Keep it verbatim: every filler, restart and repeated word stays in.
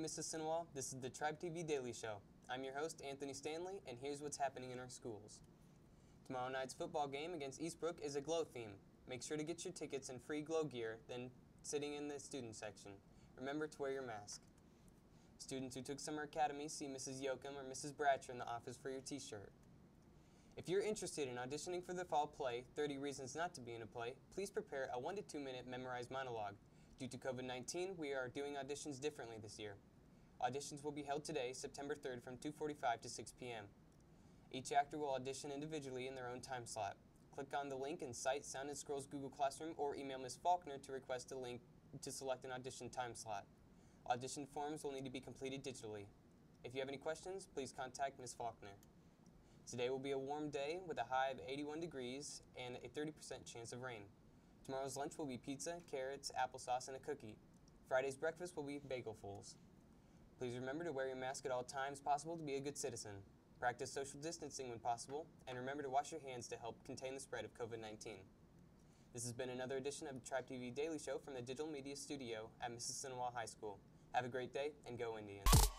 Mississinewa, this is the TribeTV Daily Show. I'm your host, Anthony Stanley, and here's what's happening in our schools. Tomorrow night's football game against Eastbrook is a glow theme. Make sure to get your tickets and free glow gear, then sitting in the student section. Remember to wear your mask. Students who took Summer Academy, see Missus Yoakum or Missus Bratcher in the office for your t-shirt. If you're interested in auditioning for the fall play, thirty Reasons Not to Be in a Play, please prepare a one to two minute memorized monologue. Due to COVID nineteen, we are doing auditions differently this year. Auditions will be held today, September third, from two forty-five to six p m Each actor will audition individually in their own time slot. Click on the link in Cite, Sound and Scroll's Google Classroom or email Miz Faulkner to request a link to select an audition time slot. Audition forms will need to be completed digitally. If you have any questions, please contact Miz Faulkner. Today will be a warm day with a high of eighty-one degrees and a thirty percent chance of rain. Tomorrow's lunch will be pizza, carrots, applesauce, and a cookie. Friday's breakfast will be bagelfuls. Please remember to wear your mask at all times possible to be a good citizen. Practice social distancing when possible, and remember to wash your hands to help contain the spread of COVID nineteen. This has been another edition of the TribeTV Daily Show from the Digital Media Studio at Mississinewa High School. Have a great day, and go Indians.